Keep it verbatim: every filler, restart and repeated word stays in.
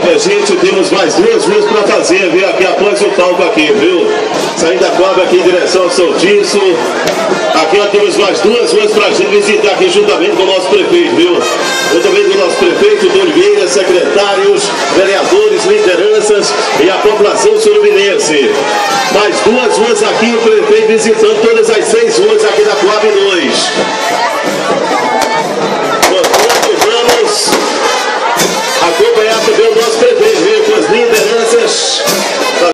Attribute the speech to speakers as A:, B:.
A: É, gente, temos mais duas ruas para fazer, viu? Aqui após o palco aqui, viu? Saindo da Coab aqui em direção ao Soltício. Aqui nós temos mais duas ruas para a gente visitar aqui juntamente com o nosso prefeito, viu? Juntamente com o nosso prefeito, do Oliveira, secretários, vereadores, lideranças e a população suruminense. Mais duas ruas aqui, o prefeito visitando todas as